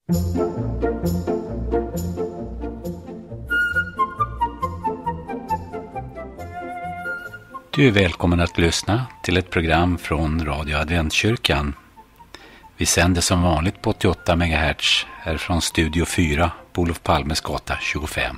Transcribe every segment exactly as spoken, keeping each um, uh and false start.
Du är välkommen att lyssna till ett program från Radio Adventkyrkan. Vi sänder som vanligt på åttioåtta megahertz här från Studio fyra på Olof Palmes gata tjugofem.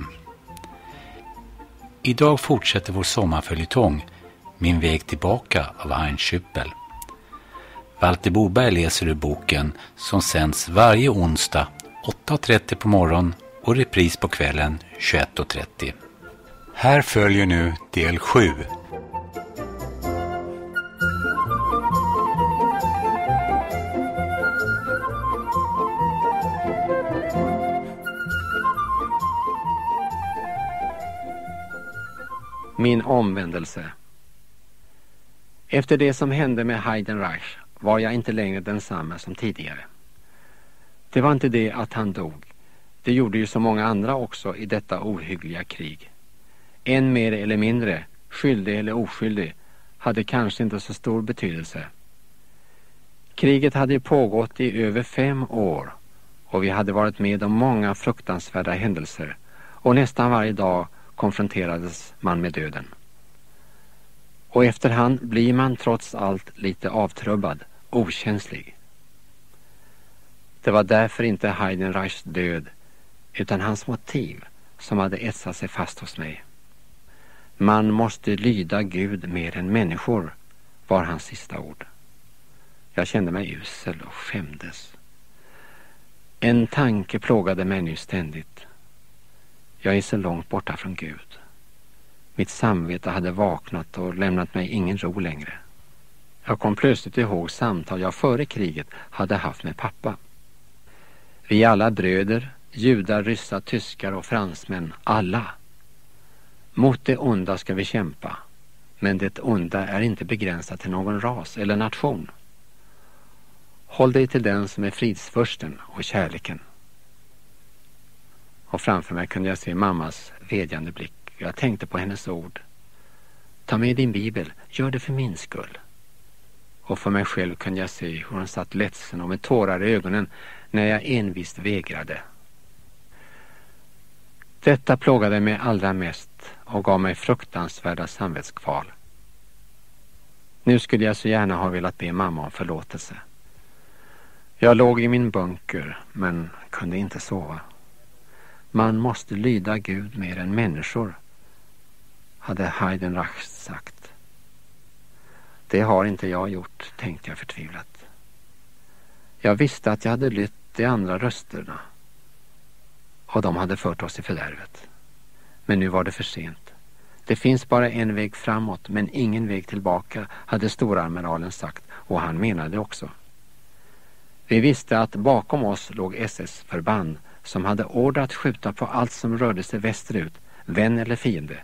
Idag fortsätter vår sommarföljetong Min väg tillbaka av Heinz Schüppel. Walter Boberg läser ur boken som sänds varje onsdag åtta och trettio på morgon och repris på kvällen tjugoett och trettio. Här följer nu del sju. Min omvändelse. Efter det som hände med Heidenreich var jag inte längre densamma som tidigare. Det var inte det att han dog. Det gjorde ju så många andra också i detta ohyggliga krig. En mer eller mindre, skyldig eller oskyldig, hade kanske inte så stor betydelse. Kriget hade pågått i över fem år och vi hade varit med om många fruktansvärda händelser och nästan varje dag konfronterades man med döden. Och efterhand blir man trots allt lite avtrubbad, okänslig. Det var därför inte Heidenreichs död utan hans motiv som hade etsat sig fast hos mig. Man måste lyda Gud mer än människor, var hans sista ord. Jag kände mig usel och skämdes. En tanke plågade mig nu ständigt. Jag är så långt borta från Gud. Mitt samvete hade vaknat och lämnat mig ingen ro längre. Jag kom plötsligt ihåg samtal jag före kriget hade haft med pappa. Vi alla bröder, judar, ryssar, tyskar och fransmän, alla. Mot det onda ska vi kämpa, men det onda är inte begränsat till någon ras eller nation. Håll dig till den som är fridsförsten och kärleken. Och framför mig kunde jag se mammas vedjande blick. Jag tänkte på hennes ord. Ta med din bibel, gör det för min skull. Och för mig själv kunde jag se hur hon satt ledsen och med tårar i ögonen när jag envist vägrade. Detta plågade mig allra mest och gav mig fruktansvärda samvetskval. Nu skulle jag så gärna ha velat be mamma om förlåtelse. Jag låg i min bunker men kunde inte sova. Man måste lyda Gud mer än människor, hade Heidenreich sagt. Det har inte jag gjort, tänkte jag förtvivlat. Jag visste att jag hade lytt de andra rösterna och de hade fört oss i fördärvet. Men nu var det för sent. Det finns bara en väg framåt men ingen väg tillbaka, hade storamiralen sagt, och han menade också. Vi visste att bakom oss låg S S-förband som hade order att skjuta på allt som rörde sig västerut, vän eller fiende.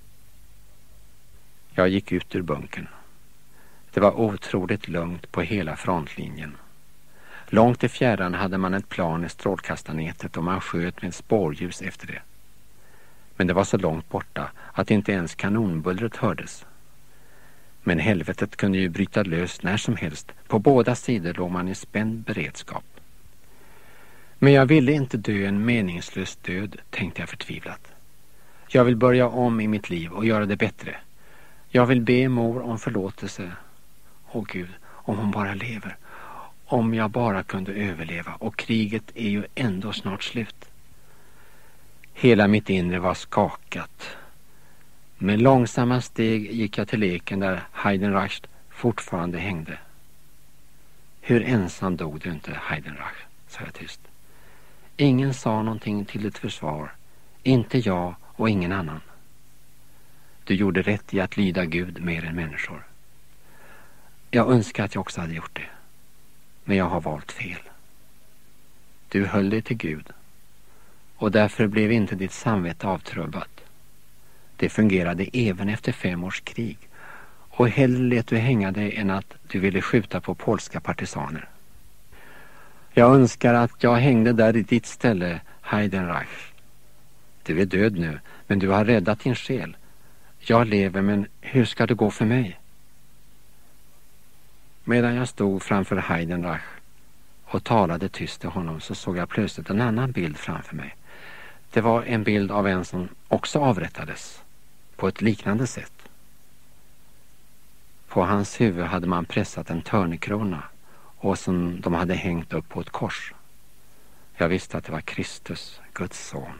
Jag gick ut ur bunkern. Det var otroligt lugnt på hela frontlinjen. Långt i fjärran hade man ett plan i strålkastarnätet och man sköt med spårljus efter det. Men det var så långt borta att inte ens kanonbullret hördes. Men helvetet kunde ju bryta lös när som helst. På båda sidor låg man i spänd beredskap. Men jag ville inte dö en meningslös död, tänkte jag förtvivlat. Jag vill börja om i mitt liv och göra det bättre. Jag vill be mor om förlåtelse. Åh Gud, om hon bara lever. Om jag bara kunde överleva, och kriget är ju ändå snart slut. Hela mitt inre var skakat. Med långsamma steg gick jag till leken där Heidenreich fortfarande hängde. Hur ensam dog du inte, Heidenreich, sa jag tyst. Ingen sa någonting till ditt försvar. Inte jag och ingen annan. Du gjorde rätt i att lyda Gud mer än människor. Jag önskar att jag också hade gjort det. Men jag har valt fel. Du höll dig till Gud. Och därför blev inte ditt samvete avtrubbat. Det fungerade även efter fem års krig. Och hellre lät du hänga dig än att du ville skjuta på polska partisaner. Jag önskar att jag hängde där i ditt ställe, Heidenreich. Du är död nu, men du har räddat din själ. Jag lever, men hur ska det gå för mig? Medan jag stod framför Heidenreich och talade tyst till honom så såg jag plötsligt en annan bild framför mig. Det var en bild av en som också avrättades på ett liknande sätt. På hans huvud hade man pressat en törnekrona och som de hade hängt upp på ett kors. Jag visste att det var Kristus, Guds son.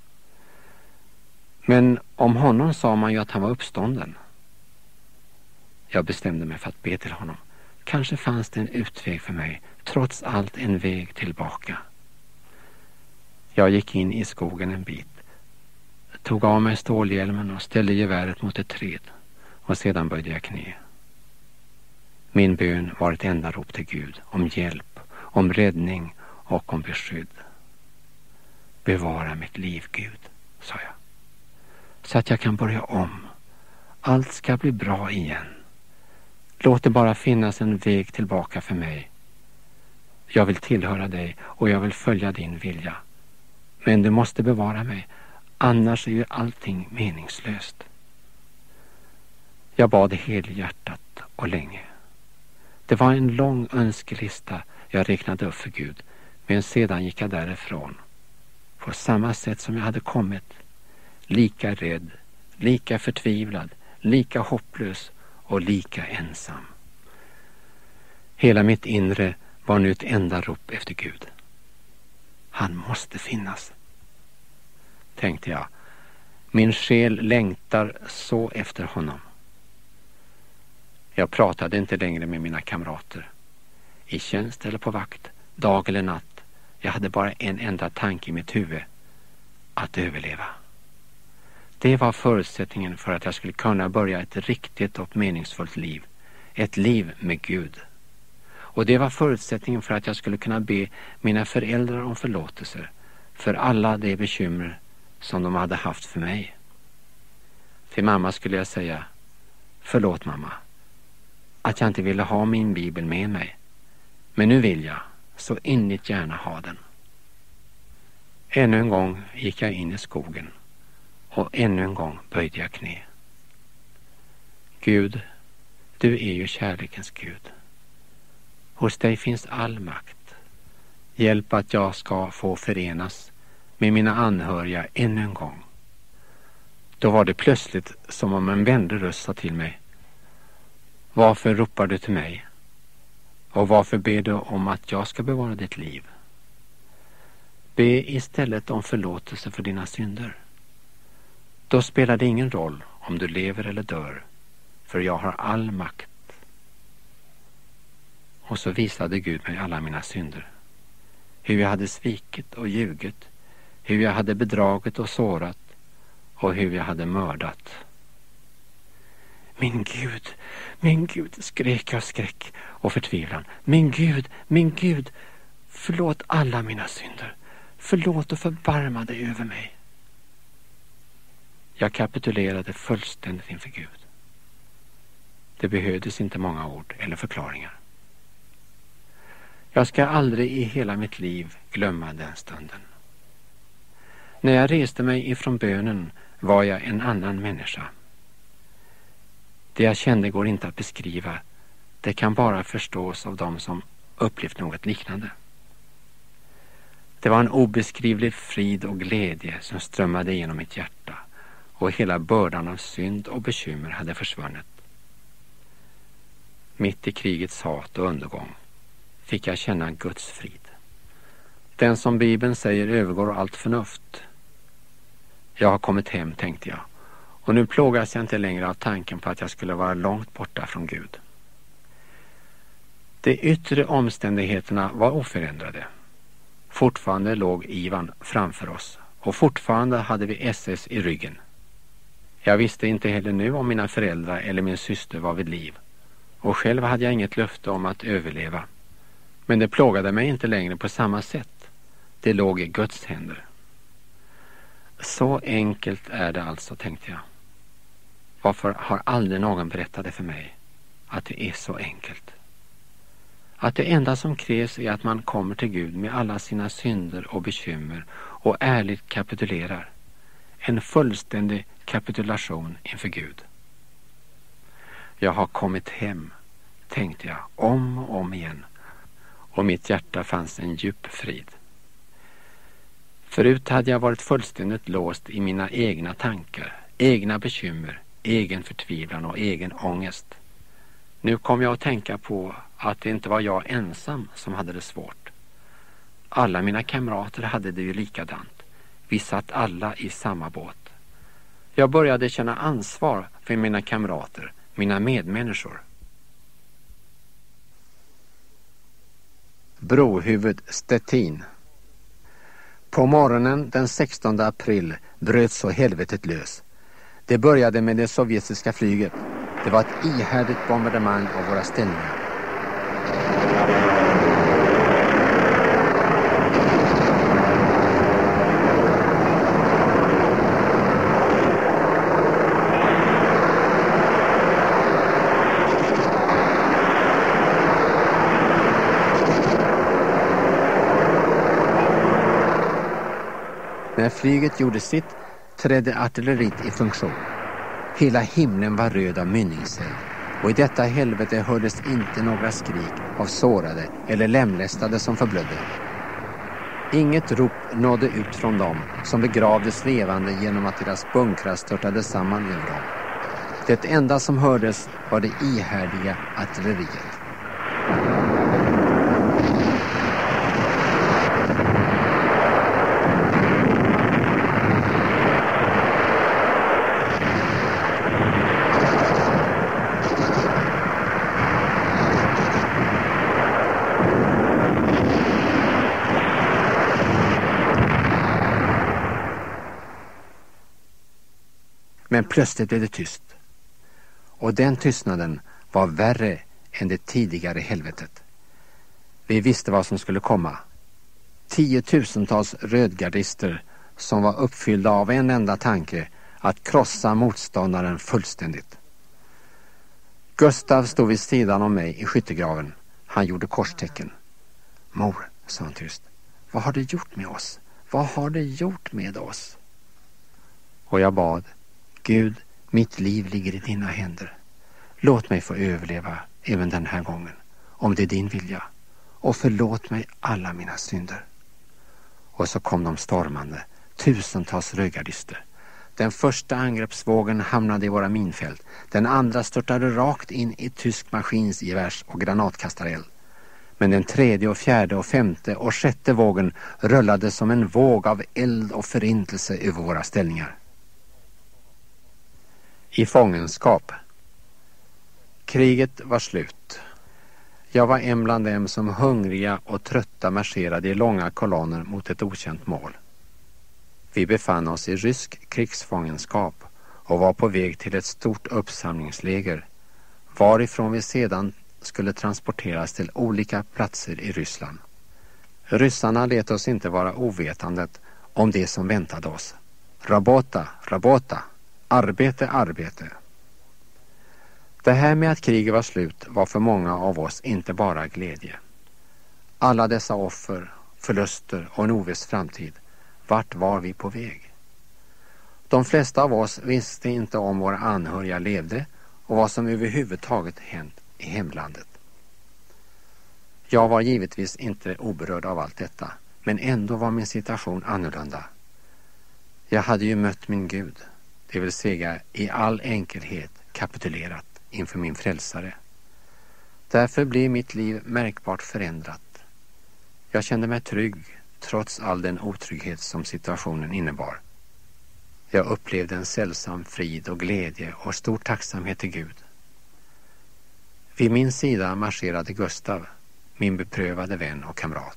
Men om honom sa man ju att han var uppstånden. Jag bestämde mig för att be till honom. Kanske fanns det en utväg för mig, trots allt en väg tillbaka. Jag gick in i skogen en bit, tog av mig stålhjälmen och ställde geväret mot ett träd och sedan böjde jag knä. Min bön var ett enda rop till Gud om hjälp, om räddning och om beskydd. Bevara mitt liv, Gud, sa jag, så att jag kan börja om. Allt ska bli bra igen. Låt det bara finnas en väg tillbaka för mig. Jag vill tillhöra dig och jag vill följa din vilja. Men du måste bevara mig, annars är ju allting meningslöst. Jag bad helhjärtat och länge. Det var en lång önskelista jag räknade upp för Gud, men sedan gick jag därifrån. På samma sätt som jag hade kommit, lika rädd, lika förtvivlad, lika hopplös och lika ensam. Hela mitt inre var nu ett enda rop efter Gud. Han måste finnas, tänkte jag. Min själ längtar så efter honom. Jag pratade inte längre med mina kamrater. I tjänst eller på vakt, dag eller natt. Jag hade bara en enda tanke i mitt huvud. Att överleva. Det var förutsättningen för att jag skulle kunna börja ett riktigt och meningsfullt liv. Ett liv med Gud. Och det var förutsättningen för att jag skulle kunna be mina föräldrar om förlåtelse för alla de bekymmer som de hade haft för mig. Till mamma skulle jag säga: förlåt mamma, att jag inte ville ha min bibel med mig. Men nu vill jag så inligt gärna ha den. Ännu en gång gick jag in i skogen och ännu en gång böjde jag knä. Gud, du är ju kärlekens Gud. Hos dig finns all makt. Hjälp att jag ska få förenas med mina anhöriga ännu en gång. Då var det plötsligt som om en vänlig röst sa till mig: varför ropar du till mig? Och varför ber du om att jag ska bevara ditt liv? Be istället om förlåtelse för dina synder. Då spelar det ingen roll om du lever eller dör, för jag har all makt. Och så visade Gud mig alla mina synder. Hur jag hade svikit och ljugit, hur jag hade bedragit och sårat och hur jag hade mördat. Min Gud, min Gud, skrek jag skräck och förtvivlan. Min Gud, min Gud, förlåt alla mina synder. Förlåt och förbarma dig över mig. Jag kapitulerade fullständigt inför Gud. Det behövdes inte många ord eller förklaringar. Jag ska aldrig i hela mitt liv glömma den stunden. När jag reste mig ifrån bönen var jag en annan människa. Det jag kände går inte att beskriva. Det kan bara förstås av dem som upplevt något liknande. Det var en obeskrivlig frid och glädje som strömmade genom mitt hjärta, och hela bördan av synd och bekymmer hade försvunnit. Mitt i krigets hat och undergång fick jag känna Guds frid. Den som Bibeln säger övergår allt förnuft. Jag har kommit hem, tänkte jag, och nu plågas jag inte längre av tanken på att jag skulle vara långt borta från Gud. De yttre omständigheterna var oförändrade. Fortfarande låg Ivan framför oss och fortfarande hade vi S S i ryggen. Jag visste inte heller nu om mina föräldrar eller min syster var vid liv, och själv hade jag inget löfte om att överleva. Men det plågade mig inte längre på samma sätt. Det låg i Guds händer. Så enkelt är det alltså, tänkte jag. Varför har aldrig någon berättat det för mig att det är så enkelt? Att det enda som krävs är att man kommer till Gud med alla sina synder och bekymmer och ärligt kapitulerar. En fullständig kapitulation inför Gud. Jag har kommit hem, tänkte jag om och om igen. och mitt hjärta fanns en djup frid. Förut hade jag varit fullständigt låst i mina egna tankar, egna bekymmer, egen förtvivlan och egen ångest. Nu kom jag att tänka på att det inte var jag ensam som hade det svårt. Alla mina kamrater hade det ju likadant. Vi satt alla i samma båt. Jag började känna ansvar för mina kamrater, mina medmänniskor. Brohuvud Stettin. På morgonen den sextonde april bröt så helvetet lös. Det började med det sovjetiska flyget. Det var ett ihärdigt bombardemang av våra ställningar. När flyget gjorde sitt trädde artilleriet i funktion. Hela himlen var röd av mynningseld och i detta helvete hördes inte några skrik av sårade eller lemlästade som förblödde. Inget rop nådde ut från dem som begravdes levande genom att deras bunkrar störtade samman över dem. Det enda som hördes var det ihärdiga artilleriet. Men plötsligt blev det tyst. Och den tystnaden var värre än det tidigare helvetet. Vi visste vad som skulle komma. Tiotusentals rödgardister som var uppfyllda av en enda tanke att krossa motståndaren fullständigt. Gustav stod vid sidan om mig i skyttegraven. Han gjorde korstecken. Mor, sa han tyst. Vad har det gjort med oss? Vad har det gjort med oss? Och jag bad. Gud, mitt liv ligger i dina händer. Låt mig få överleva även den här gången, om det är din vilja. Och förlåt mig alla mina synder. Och så kom de stormande, tusentals rödgardister. Den första angreppsvågen hamnade i våra minfält. Den andra störtade rakt in i tysk maskinsgevärs och granatkastareld. Men den tredje och fjärde och femte och sjätte vågen rullade som en våg av eld och förintelse över våra ställningar. I fångenskap. Kriget var slut. Jag var en bland dem som hungriga och trötta marscherade i långa kolonner mot ett okänt mål. Vi befann oss i rysk krigsfångenskap och var på väg till ett stort uppsamlingsläger, varifrån vi sedan skulle transporteras till olika platser i Ryssland. Ryssarna lät oss inte vara ovetandet om det som väntade oss. Rabota, rabota. Arbete, arbete. Det här med att kriget var slut var för många av oss inte bara glädje. Alla dessa offer, förluster och en oviss framtid, vart var vi på väg? De flesta av oss visste inte om våra anhöriga levde och vad som överhuvudtaget hänt i hemlandet. Jag var givetvis inte oberörd av allt detta, men ändå var min situation annorlunda. Jag hade ju mött min Gud. Det vill säga i all enkelhet kapitulerat inför min frälsare. Därför blev mitt liv märkbart förändrat. Jag kände mig trygg trots all den otrygghet som situationen innebar. Jag upplevde en sällsam frid och glädje och stor tacksamhet till Gud. Vid min sida marscherade Gustav, min beprövade vän och kamrat.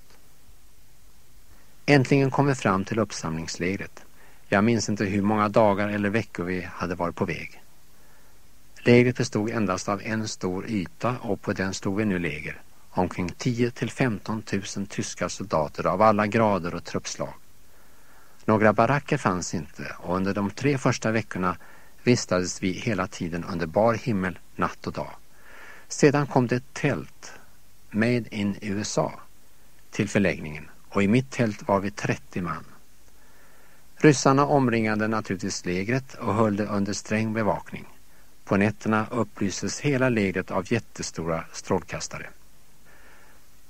Äntligen kom vi fram till uppsamlingslägret. Jag minns inte hur många dagar eller veckor vi hade varit på väg. Lägret bestod endast av en stor yta och på den stod vi nu läger. Omkring tio till femton tusen tyska soldater av alla grader och truppslag. Några baracker fanns inte och under de tre första veckorna vistades vi hela tiden under bar himmel, natt och dag. Sedan kom det ett tält, Made in U S A, till förläggningen och i mitt tält var vi trettio man. Ryssarna omringade naturligtvis lägret och höll det under sträng bevakning. På nätterna upplystes hela lägret av jättestora strålkastare.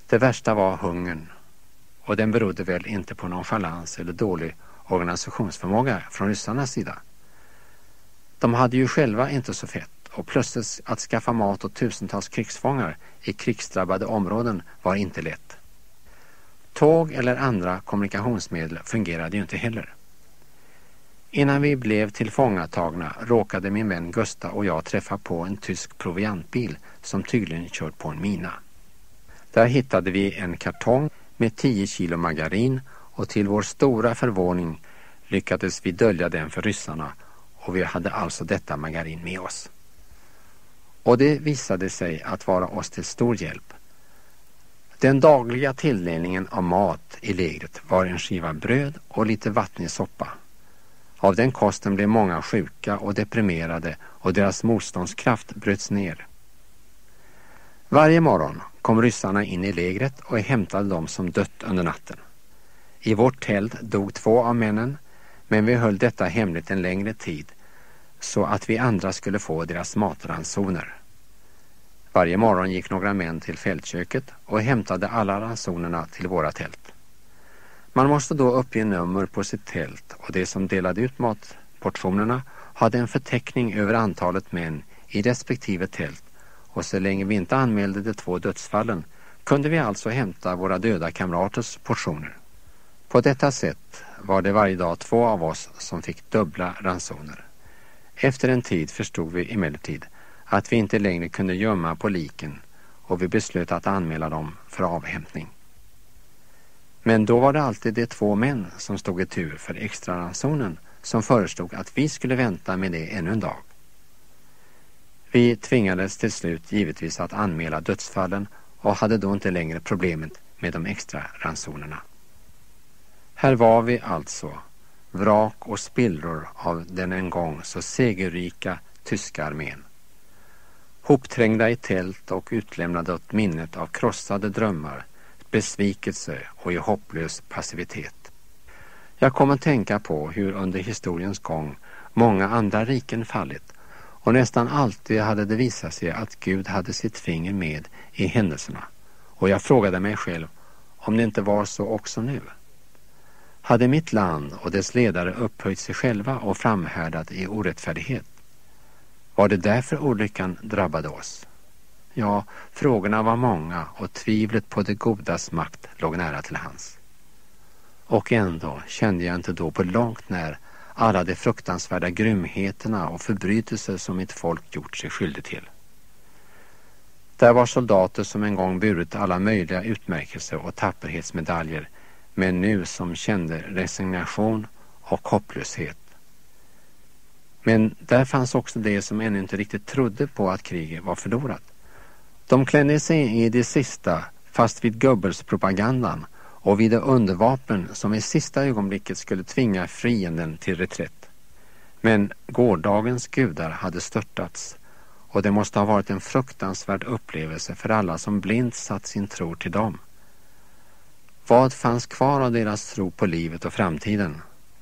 Det värsta var hungern, och den berodde väl inte på nonchalans eller dålig organisationsförmåga från ryssarnas sida. De hade ju själva inte så fett, och plötsligt att skaffa mat åt tusentals krigsfångar i krigsdrabbade områden var inte lätt. Tåg eller andra kommunikationsmedel fungerade ju inte heller. Innan vi blev tillfångatagna råkade min vän Gustav och jag träffa på en tysk proviantbil som tydligen kört på en mina. Där hittade vi en kartong med tio kilo margarin, och till vår stora förvåning lyckades vi dölja den för ryssarna, och vi hade alltså detta margarin med oss. Och det visade sig att vara oss till stor hjälp. Den dagliga tilldelningen av mat i lägret var en skiva bröd och lite vattnig soppa. Av den kosten blev många sjuka och deprimerade, och deras motståndskraft bröts ner. Varje morgon kom ryssarna in i lägret och hämtade dem som dött under natten. I vårt tält dog två av männen, men vi höll detta hemligt en längre tid så att vi andra skulle få deras matransoner. Varje morgon gick några män till fältköket och hämtade alla ransonerna till våra tält. Man måste då uppge nummer på sitt tält, och de som delade ut matportionerna hade en förteckning över antalet män i respektive tält, och så länge vi inte anmälde de två dödsfallen kunde vi alltså hämta våra döda kamraters portioner. På detta sätt var det varje dag två av oss som fick dubbla ransoner. Efter en tid förstod vi emellertid att vi inte längre kunde gömma på liken, och vi beslöt att anmäla dem för avhämtning. Men då var det alltid de två män som stod i tur för extra ransonen som föreslog att vi skulle vänta med det ännu en dag. Vi tvingades till slut givetvis att anmäla dödsfallen och hade då inte längre problemet med de extra ransonerna. Här var vi alltså, vrak och spillror av den en gång så segerrika tyska armén. Hopträngda i tält och utlämnade åt minnet av krossade drömmar, besvikelse och i hopplös passivitet. Jag kom att tänka på hur under historiens gång många andra riken fallit, och nästan alltid hade det visat sig att Gud hade sitt finger med i händelserna, och jag frågade mig själv om det inte var så också nu. Hade mitt land och dess ledare upphöjt sig själva och framhärdat i orättfärdighet? Var det därför olyckan drabbade oss? Ja, frågorna var många, och tvivlet på det godas makt låg nära till hands. Och ändå kände jag inte då på långt när alla de fruktansvärda grymheterna och förbrytelser som mitt folk gjort sig skyldig till. Där var soldater som en gång burit alla möjliga utmärkelser och tapperhetsmedaljer, men nu som kände resignation och hopplöshet. Men där fanns också det som ännu inte riktigt trodde på att kriget var förlorat. De klädde sig i det sista fast vid Goebbels-propagandan och vid det undervapen som i sista ögonblicket skulle tvinga fienden till reträtt. Men gårdagens gudar hade störtats, och det måste ha varit en fruktansvärd upplevelse för alla som blint satt sin tro till dem. Vad fanns kvar av deras tro på livet och framtiden?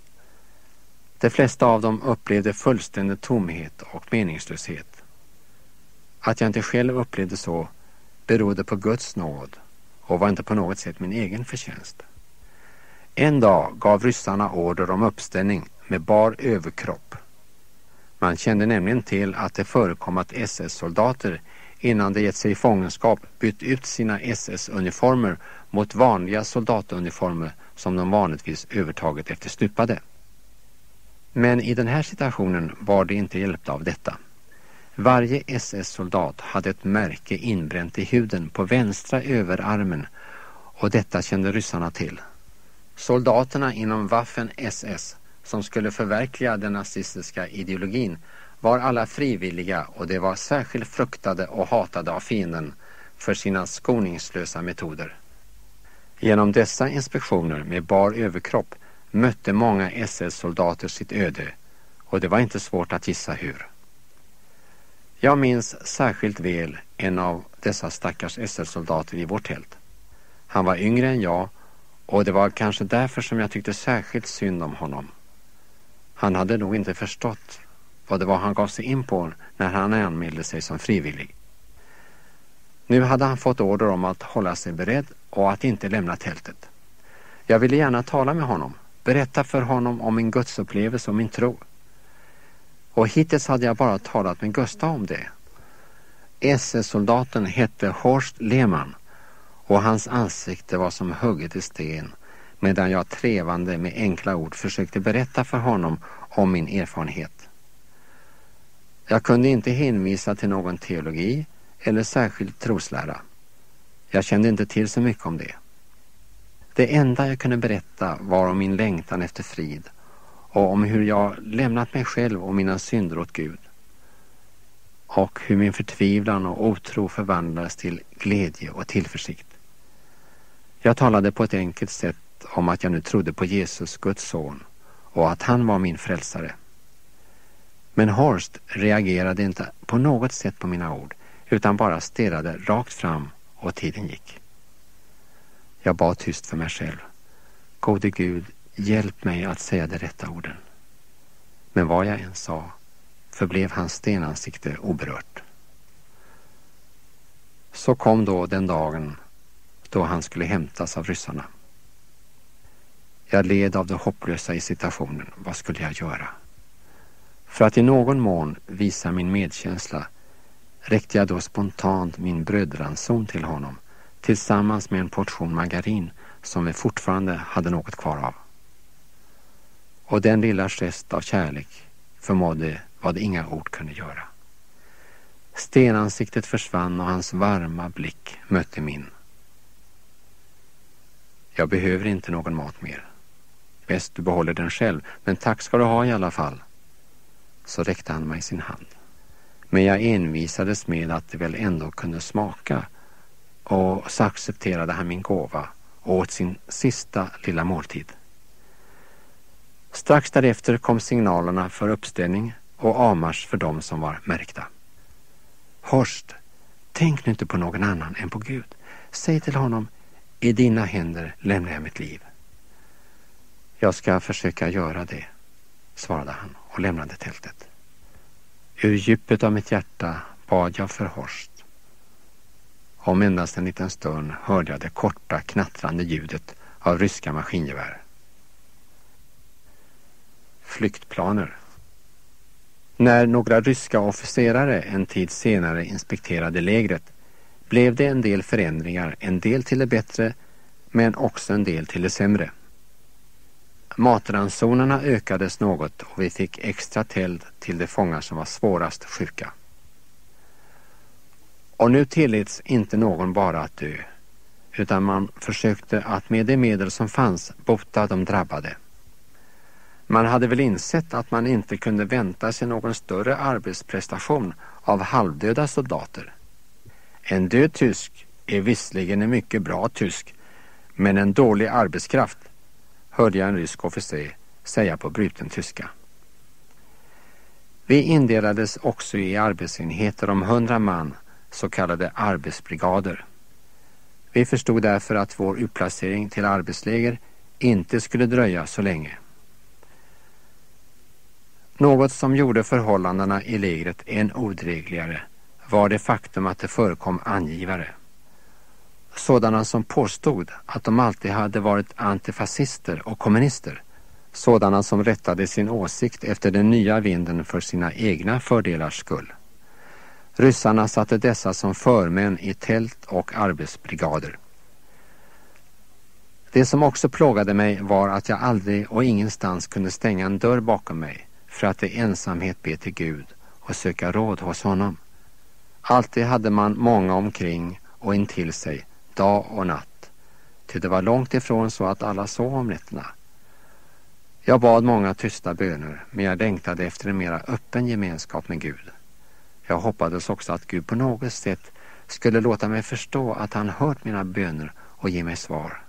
De flesta av dem upplevde fullständig tomhet och meningslöshet. Att jag inte själv upplevde så berodde på Guds nåd och var inte på något sätt min egen förtjänst. En dag gav ryssarna order om uppställning med bar överkropp. Man kände nämligen till att det förekom att S S-soldater innan de gett sig i fångenskap bytt ut sina S S-uniformer mot vanliga soldatuniformer som de vanligtvis övertagit efter stupade. Men i den här situationen var det inte hjälpt av detta. Varje S S-soldat hade ett märke inbränt i huden på vänstra överarmen, och detta kände ryssarna till. Soldaterna inom Waffen S S som skulle förverkliga den nazistiska ideologin var alla frivilliga, och de var särskilt fruktade och hatade av fienden för sina skoningslösa metoder. Genom dessa inspektioner med bar överkropp mötte många S S-soldater sitt öde, och det var inte svårt att gissa hur. Jag minns särskilt väl en av dessa stackars S S-soldater i vårt tält. Han var yngre än jag, och det var kanske därför som jag tyckte särskilt synd om honom. Han hade nog inte förstått vad det var han gav sig in på när han anmälde sig som frivillig. Nu hade han fått order om att hålla sig beredd och att inte lämna tältet. Jag ville gärna tala med honom, berätta för honom om min gudsupplevelse och min tro. Och hittills hade jag bara talat med Gustav om det. S S-soldaten hette Horst Lehmann och hans ansikte var som hugget i sten, medan jag trevande med enkla ord försökte berätta för honom om min erfarenhet. Jag kunde inte hänvisa till någon teologi eller särskild troslära. Jag kände inte till så mycket om det. Det enda jag kunde berätta var om min längtan efter frid och om hur jag lämnat mig själv och mina synder åt Gud. Och hur min förtvivlan och otro förvandlades till glädje och tillförsikt. Jag talade på ett enkelt sätt om att jag nu trodde på Jesus, Guds son, och att han var min frälsare. Men Horst reagerade inte på något sätt på mina ord, utan bara stirrade rakt fram och tiden gick. Jag bad tyst för mig själv. Gode Gud, hjälp mig att säga de rätta orden. Men vad jag än sa förblev hans stenansikte oberört. Så kom då den dagen då han skulle hämtas av ryssarna. Jag led av det hopplösa i situationen. Vad skulle jag göra? För att i någon mån visa min medkänsla räckte jag då spontant min brödranson till honom tillsammans med en portion margarin som vi fortfarande hade något kvar av. Och den lilla gest av kärlek förmådde vad inga ord kunde göra. Stenansiktet försvann och hans varma blick mötte min. Jag behöver inte någon mat mer. Bäst du behåller den själv, men tack ska du ha i alla fall. Så räckte han mig sin hand. Men jag envisades med att det väl ändå kunde smaka, och så accepterade han min gåva och åt sin sista lilla måltid. Strax därefter kom signalerna för uppställning och avmarsch för dem som var märkta. Horst, tänk nu inte på någon annan än på Gud. Säg till honom, i dina händer lämnar jag mitt liv. Jag ska försöka göra det, svarade han och lämnade tältet. Ur djupet av mitt hjärta bad jag för Horst. Om endast en liten stund hörde jag det korta knattrande ljudet av ryska maskingevär. Flyktplaner. När några ryska officerare en tid senare inspekterade lägret blev det en del förändringar, en del till det bättre men också en del till det sämre. Matransonerna ökades något och vi fick extra tält till de fångar som var svårast sjuka. Och nu tilläts inte någon bara att dö, utan man försökte att med de medel som fanns bota de drabbade. Man hade väl insett att man inte kunde vänta sig någon större arbetsprestation av halvdöda soldater. En död tysk är visserligen en mycket bra tysk, men en dålig arbetskraft, hörde jag en rysk officer säga på bruten tyska. Vi indelades också i arbetsenheter om hundra man, så kallade arbetsbrigader. Vi förstod därför att vår utplacering till arbetsläger inte skulle dröja så länge. Något som gjorde förhållandena i lägret än odrägligare var det faktum att det förekom angivare. Sådana som påstod att de alltid hade varit antifascister och kommunister. Sådana som rättade sin åsikt efter den nya vinden för sina egna fördelars skull. Ryssarna satte dessa som förmän i tält och arbetsbrigader. Det som också plågade mig var att jag aldrig och ingenstans kunde stänga en dörr bakom mig för att i ensamhet be till Gud och söka råd hos honom. Alltid hade man många omkring och intill sig, dag och natt, till det var långt ifrån så att alla sov om nätterna. Jag bad många tysta böner, men jag längtade efter en mera öppen gemenskap med Gud. Jag hoppades också att Gud på något sätt skulle låta mig förstå att han hört mina böner och ge mig svar.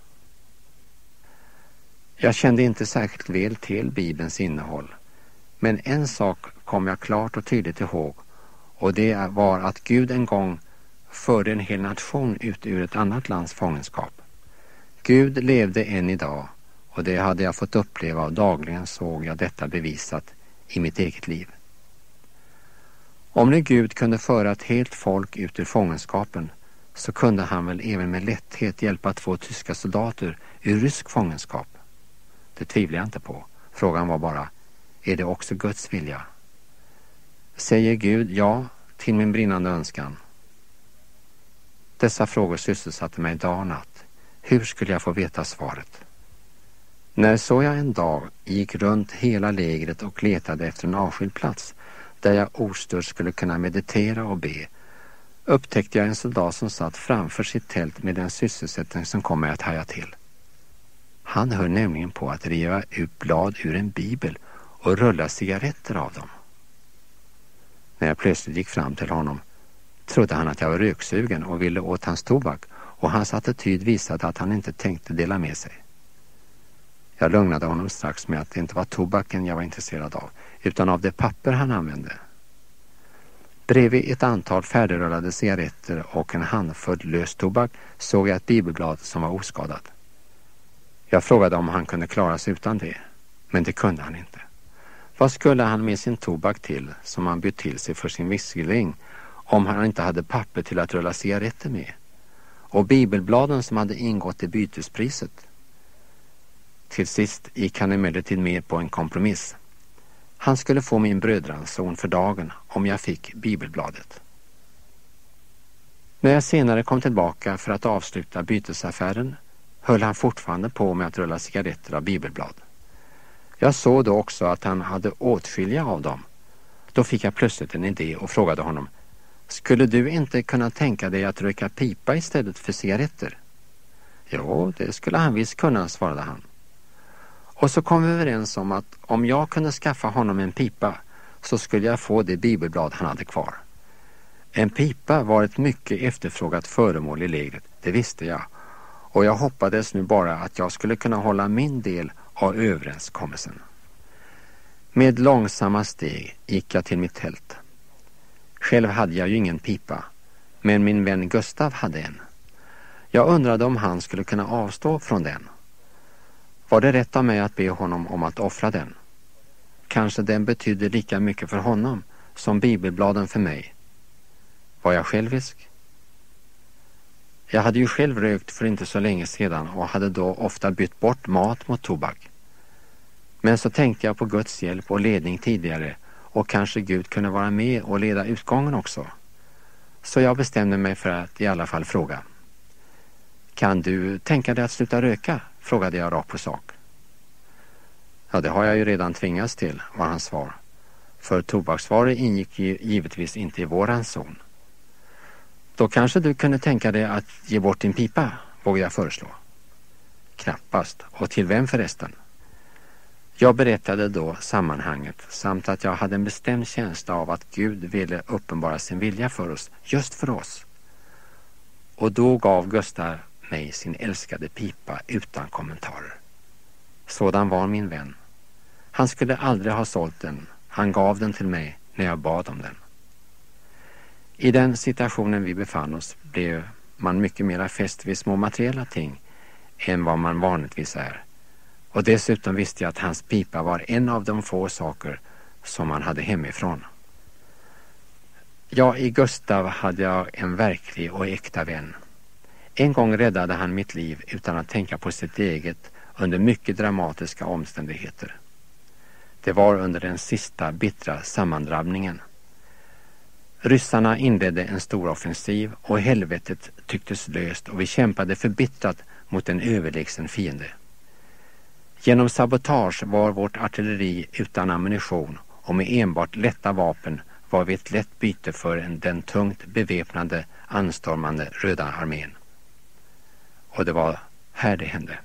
Jag kände inte särskilt väl till Bibelns innehåll, men en sak kom jag klart och tydligt ihåg, och det var att Gud en gång förde en hel nation ut ur ett annat lands fångenskap. Gud levde än idag, och det hade jag fått uppleva, och dagligen såg jag detta bevisat i mitt eget liv. Om nu Gud kunde föra ett helt folk ut ur fångenskapen, så kunde han väl även med lätthet hjälpa två tyska soldater ur rysk fångenskap. Det tvivlar jag inte på. Frågan var bara, är det också Guds vilja? Säger Gud ja till min brinnande önskan? Dessa frågor sysselsatte mig dag och natt. Hur skulle jag få veta svaret? När så jag en dag gick runt hela lägret och letade efter en avskild plats där jag ostört skulle kunna meditera och be, upptäckte jag en soldat som satt framför sitt tält med en sysselsättning som kom mig att haja till. Han höll nämligen på att riva ut blad ur en bibel och rulla cigaretter av dem. När jag plötsligt gick fram till honom trodde han att jag var röksugen och ville åt hans tobak, och hans attityd visade att han inte tänkte dela med sig. Jag lugnade honom strax med att det inte var tobaken jag var intresserad av, utan av det papper han använde. Bredvid ett antal färdigrullade cigaretter och en handfull lös tobak såg jag ett bibelblad som var oskadat. Jag frågade om han kunde klara sig utan det, men det kunde han inte. Vad skulle han med sin tobak till, som han bytt till sig för sin visseling, om han inte hade papper till att rulla cigaretter med? Och bibelbladen som hade ingått i bytespriset? Till sist gick han emellertid med på en kompromiss. Han skulle få min brödranson för dagen om jag fick bibelbladet. När jag senare kom tillbaka för att avsluta bytesaffären höll han fortfarande på med att rulla cigaretter av bibelblad. Jag såg då också att han hade åtskilliga av dem. Då fick jag plötsligt en idé och frågade honom: skulle du inte kunna tänka dig att röka pipa istället för cigaretter? Jo, det skulle han visst kunna, svarade han. Och så kom vi överens om att om jag kunde skaffa honom en pipa så skulle jag få det bibelblad han hade kvar. En pipa var ett mycket efterfrågat föremål i lägret, det visste jag. Och jag hoppades nu bara att jag skulle kunna hålla min del av överenskommelsen. Med långsamma steg gick jag till mitt tält. Själv hade jag ju ingen pipa, men min vän Gustav hade en. Jag undrade om han skulle kunna avstå från den. Var det rätt av mig att be honom om att offra den? Kanske den betydde lika mycket för honom som bibelbladen för mig. Var jag självisk? Jag hade ju själv rökt för inte så länge sedan och hade då ofta bytt bort mat mot tobak. Men så tänkte jag på Guds hjälp och ledning tidigare, och kanske Gud kunde vara med och leda utgången också. Så jag bestämde mig för att i alla fall fråga. Kan du tänka dig att sluta röka? Frågade jag rakt på sak. Ja, det har jag ju redan tvingats till, var hans svar. För tobaksvaror ingick ju givetvis inte i våran zon. Då kanske du kunde tänka dig att ge bort din pipa, vågar jag föreslå. Knappast, och till vem förresten? Jag berättade då sammanhanget samt att jag hade en bestämd känsla av att Gud ville uppenbara sin vilja för oss, just för oss. Och då gav Gustav mig sin älskade pipa utan kommentarer. Sådan var min vän. Han skulle aldrig ha sålt den. Han gav den till mig när jag bad om den. I den situationen vi befann oss blev man mycket mer fäst vid små materiella ting än vad man vanligtvis är. Och dessutom visste jag att hans pipa var en av de få saker som han hade hemifrån. Ja, i Gustav hade jag en verklig och äkta vän. En gång räddade han mitt liv utan att tänka på sitt eget under mycket dramatiska omständigheter. Det var under den sista bittra sammandrabbningen. Ryssarna inledde en stor offensiv och helvetet tycktes löst och vi kämpade förbittrat mot en överlägsen fiende. Genom sabotage var vårt artilleri utan ammunition och med enbart lätta vapen var vi ett lätt byte för en, den tungt beväpnade, anstormande Röda armén. Och det var här det hände.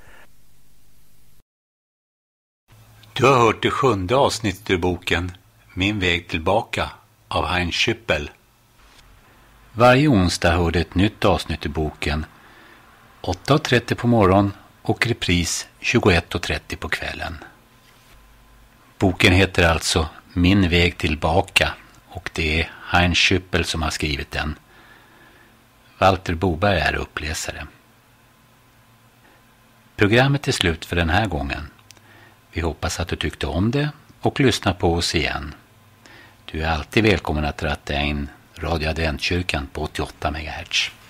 Du har hört det sjunde avsnittet ur boken Min väg tillbaka av Heinz Schüppel. Varje onsdag hör det ett nytt avsnitt ur boken åtta och trettio på morgon och repris tjugoett och trettio på kvällen. Boken heter alltså Min väg tillbaka och det är Heinz Schüppel som har skrivit den. Walter Boberg är uppläsare. Programmet är slut för den här gången. Vi hoppas att du tyckte om det och lyssna på oss igen. Du är alltid välkommen att ratta in Radio Adventkyrkan på åttioåtta megahertz.